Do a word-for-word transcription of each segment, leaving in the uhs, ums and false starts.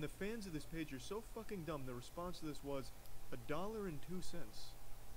And the fans of this page are so fucking dumb. The response to this was a dollar and two cents.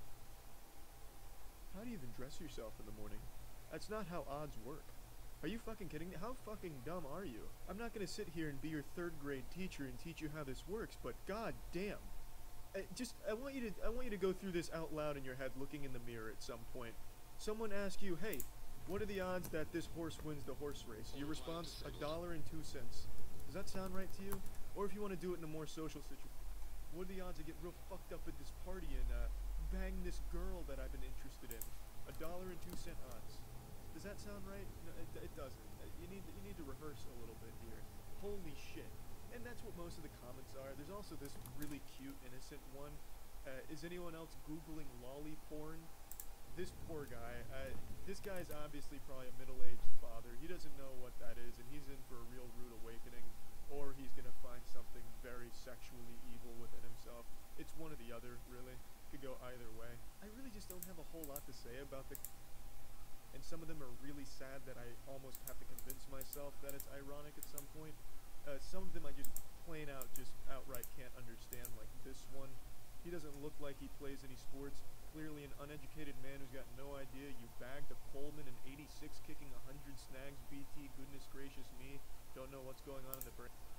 How do you even dress yourself in the morning? That's not how odds work. Are you fucking kidding me? How fucking dumb are you? I'm not gonna sit here and be your third grade teacher and teach you how this works, but god damn. I just, I want you to, I want you to go through this out loud in your head, looking in the mirror at some point. Someone asks you, hey, what are the odds that this horse wins the horse race? Your response, a dollar and two cents. Does that sound right to you? Or if you want to do it in a more social situation, what are the odds I get real fucked up at this party and uh, bang this girl that I've been interested in? A dollar and two cent odds. Does that sound right? No, it, it doesn't. You need, you need to rehearse a little bit here. Holy shit. And that's what most of the comments are. There's also this really cute, innocent one. Uh, is anyone else Googling lolly porn? This poor guy, uh, this guy's obviously probably a middle-aged father. He doesn't know what that is, and he's in for a real rude awakening, or he's gonna find something very sexually evil within himself. It's one or the other, really. Could go either way. I really just don't have a whole lot to say about the... And some of them are really sad that I almost have to convince myself that it's ironic at some point. Uh, some of them I just plain out, just outright can't understand, like this one. He doesn't look like he plays any sports. Clearly an uneducated man who's got no idea. You bagged a Coleman in eighty-six kicking one hundred snags. B T, goodness gracious me. Don't know what's going on in the brain.